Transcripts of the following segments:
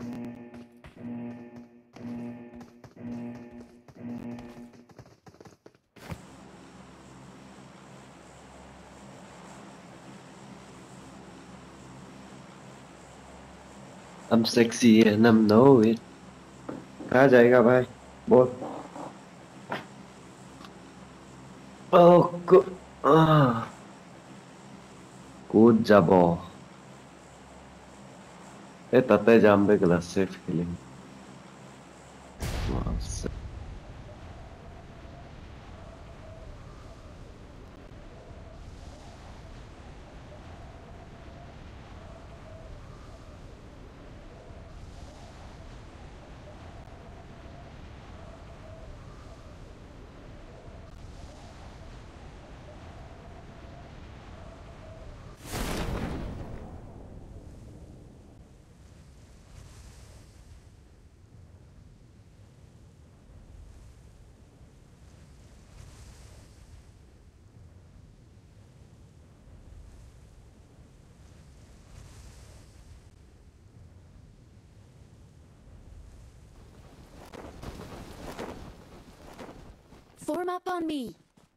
I'm sexy and I'm know it. कहाँ जाएगा भाई? बोल। Ah, कूद जा बो। ए तते जाम्बे गला safe feeling. Form up on me.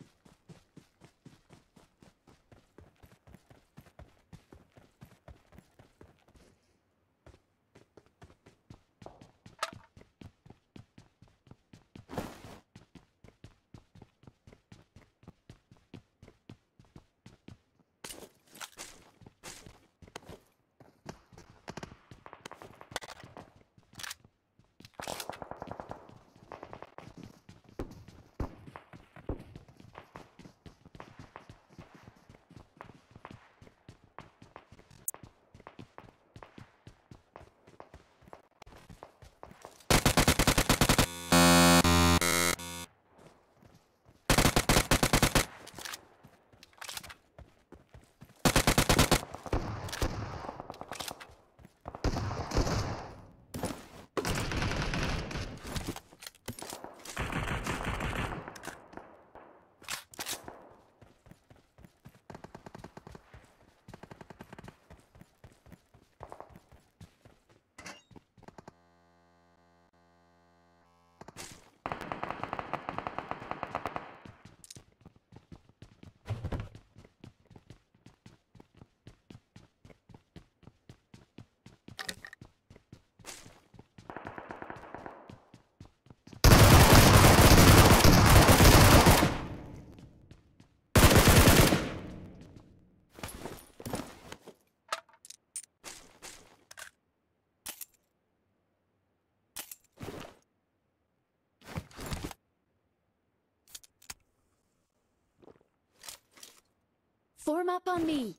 Form up on me.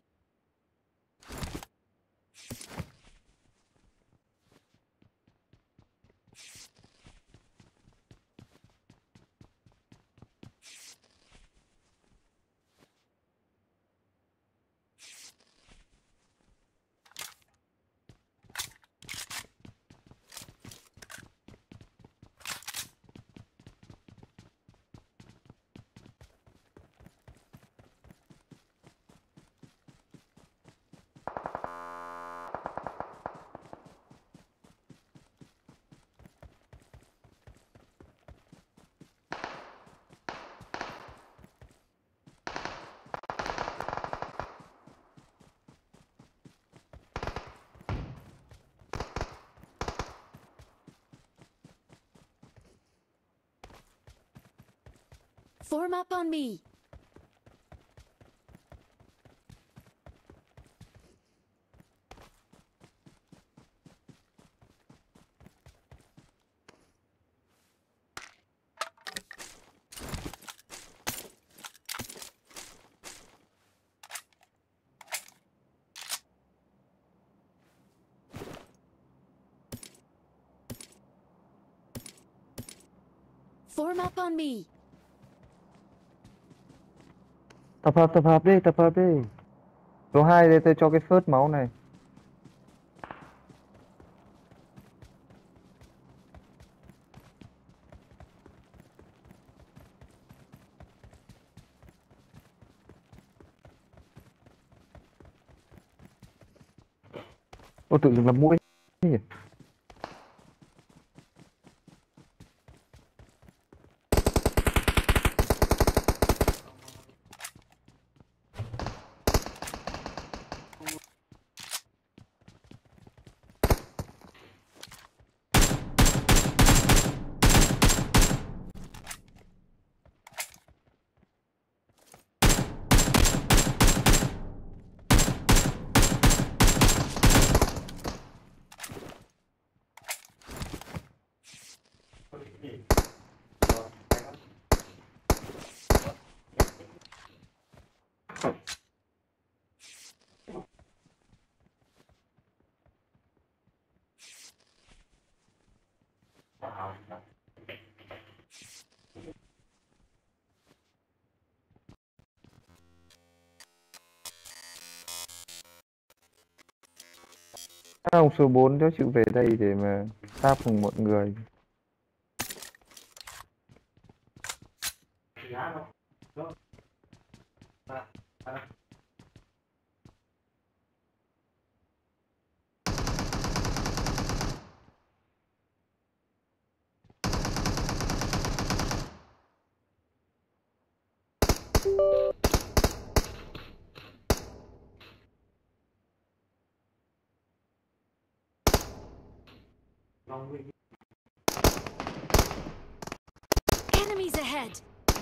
Form up on me. Form up on me. Tập hợp đi, tập hợp đi. Số 2 để tôi cho cái phớt máu này. Ô tự dưng là mũi nhỉ. Ông số 4 cho chịu về đây để mà táp cùng mọi người. Enemies ahead!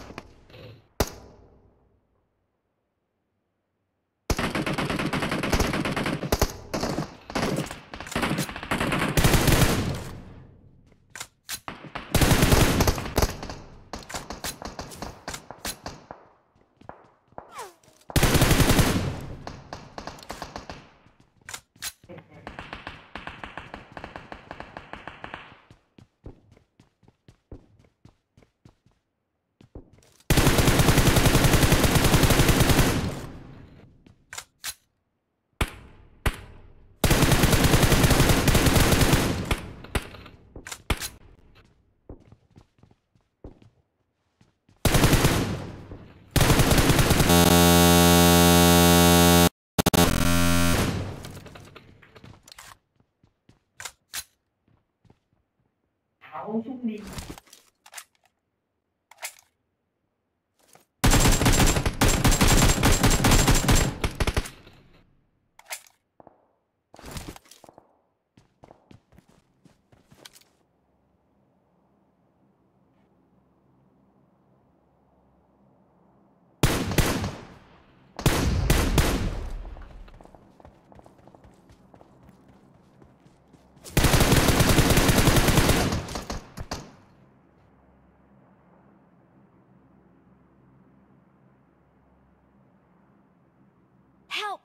Help!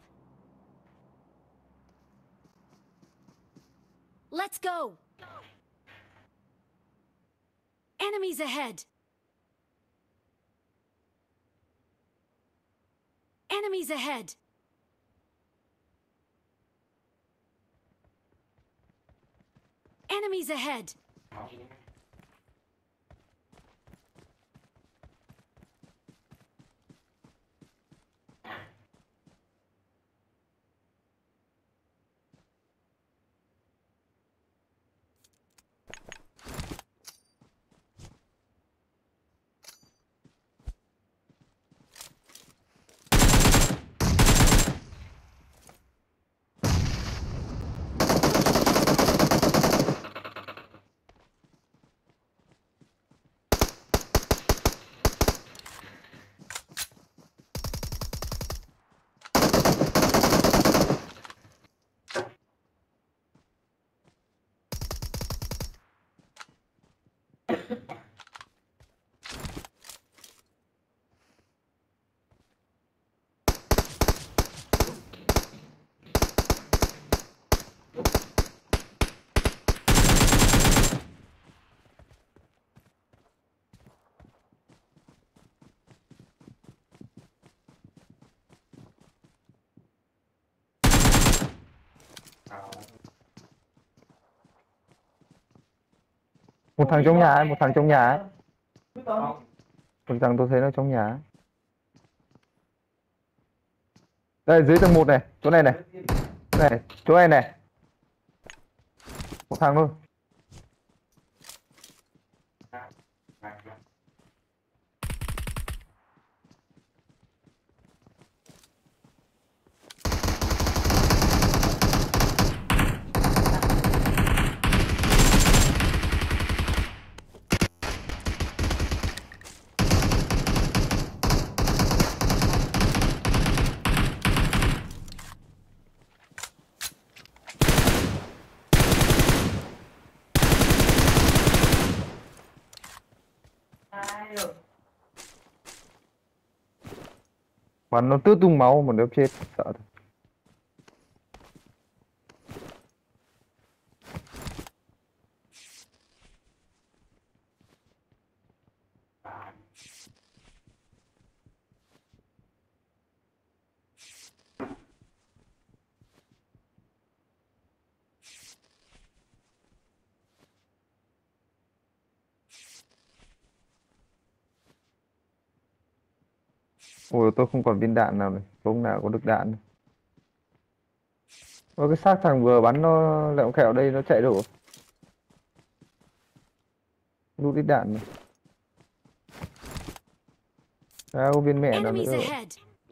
Let's go! Enemies ahead! Enemies ahead! Enemies ahead! Một thằng trong nhà ấy, một thằng trong nhà ấy. Một thằng tôi thấy nó trong nhà ấy. Đây dưới tầng 1 này, chỗ này này. Này, chỗ này này. Một thằng thôi. Bắn nó tứ tung máu một đứa chết sợ thật. Ôi tôi không còn viên đạn nào này, không nào có được đạn. Ôi cái xác thằng vừa bắn nó lẹo khẹo đây nó chạy đâu? Lút ít đạn này. À, có viên mẹ nào Enemies nữa. ahead.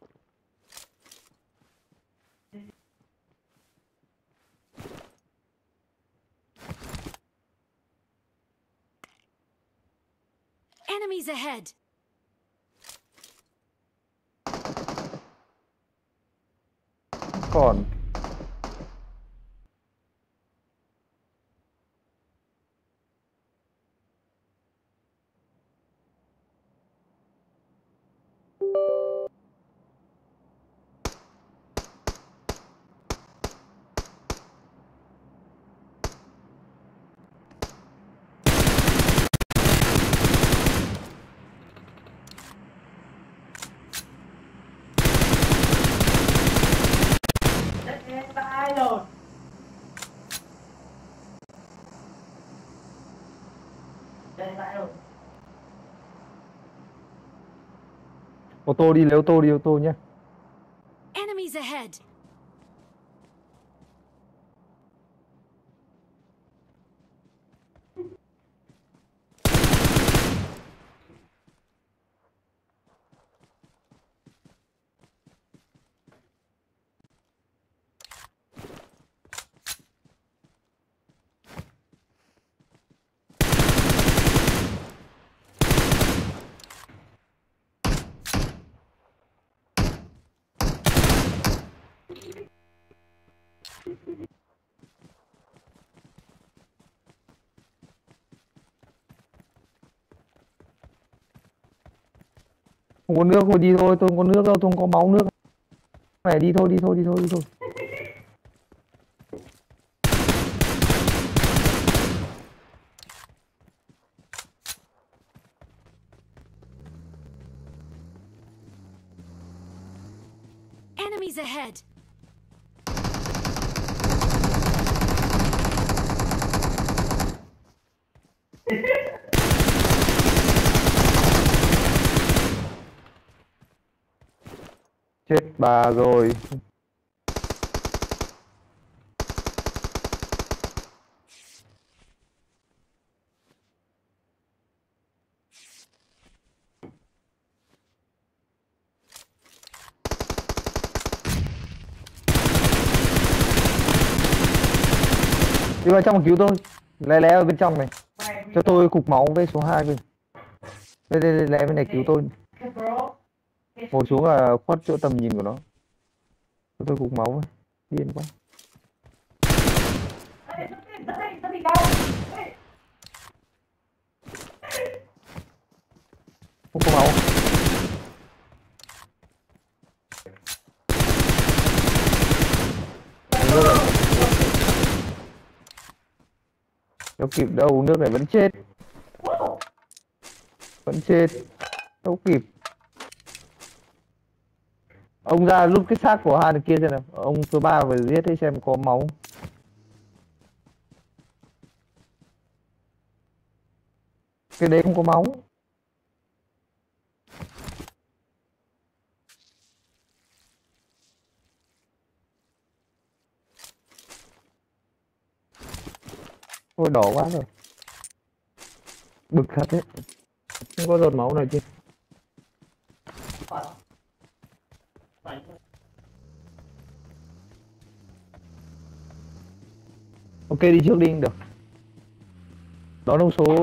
Enemies ahead. Còn ô tô đi, lấy ô tô đi, ô tô nhé. Enemies ahead. Không có nước thôi đi thôi, tôi không có nước đâu, tôi không có máu nước. Này đi thôi, đi thôi, đi thôi, đi thôi. Enemies ahead. Chết bà rồi. Đi vào trong cứu tôi. Lé lé ở bên trong này. Cho tôi cục máu với số 2 bên. Đây lé bên này cứu tôi. Ngồi xuống là khuất chỗ tầm nhìn của nó. Cho tôi cục máu với. Điên quá. Không có máu. Đâu kịp đâu, nước này vẫn chết. Vẫn chết. Đâu kịp. Ông ra lúc cái xác của hai người kia xem nào. Ông số 3 phải giết đi xem có máu. Cái đấy không có máu. Ôi đỏ quá rồi. Bực thật đấy. Không có giọt máu nào chứ. Ok đi trước đi được. Đó là số.